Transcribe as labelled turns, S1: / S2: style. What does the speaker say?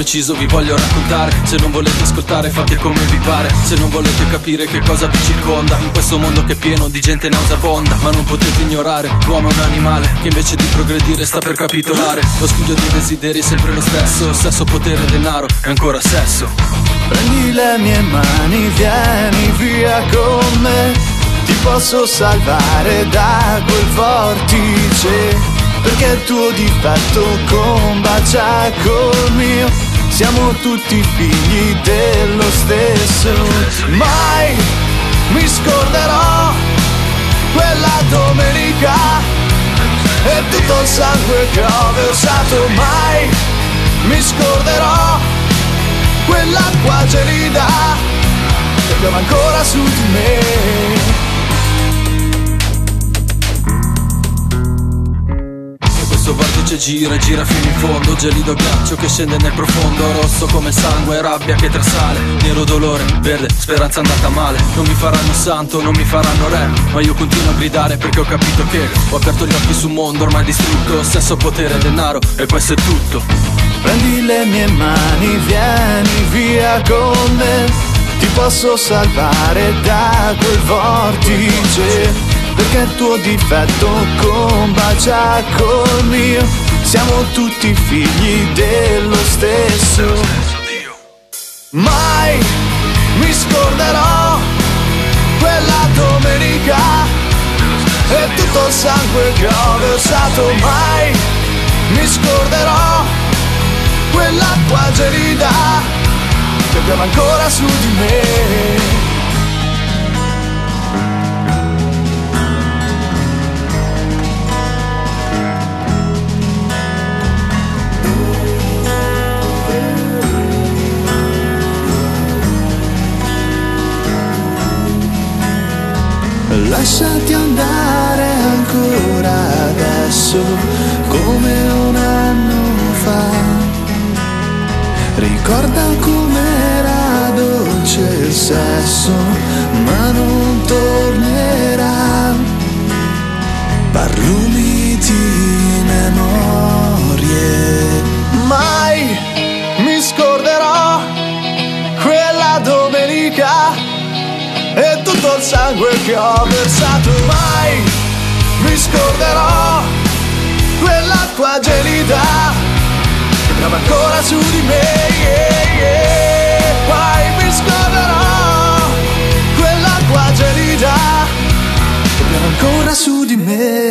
S1: preciso vi voglio raccontare. Se non volete ascoltare fate come vi pare. Se non volete capire che cosa vi circonda in questo mondo che è pieno di gente nauseabonda. Ma non potete ignorare, l'uomo è un animale che invece di progredire sta per capitolare. Lo studio dei desideri è sempre lo stesso. Sesso, potere, denaro e ancora sesso.
S2: Prendi le mie mani, vieni via con me. Ti posso salvare da quel vortice, perché il tuo difetto combacia col mio. Siamo tutti figli dello stesso. Mai mi scorderò quella domenica e tutto il sangue che ho versato. Mai mi scorderò quell'acqua gelida che piove ancora su di me.
S1: Questo vortice gira e gira fino in fondo. Gelido ghiaccio che scende nel profondo. Rosso come sangue, rabbia che trasale. Nero dolore, verde, speranza andata male. Non mi faranno santo, non mi faranno re, ma io continuo a gridare perché ho capito che ho aperto gli occhi su un mondo ormai distrutto. Sesso, potere, denaro e questo è tutto.
S2: Prendi le mie mani, vieni via con me. Ti posso salvare da quel vortice, perché il tuo difetto combacia col mio. Siamo tutti figli dello stesso. Mai mi scorderò quella domenica e tutto il sangue che ho versato. Mai mi scorderò quell'acqua gelida che piove ancora su di me. Lasciati andare ancora adesso, come un anno fa. Ricorda com'era dolce il sesso, ma non tornerà. Barlumi di memorie. Mai mi scorderò quella domenica e tutto il sangue che ho versato. Mai mi scorderò quell'acqua gelida che piove ancora su di me. Mai mi scorderò quell'acqua gelida che piove ancora su di me.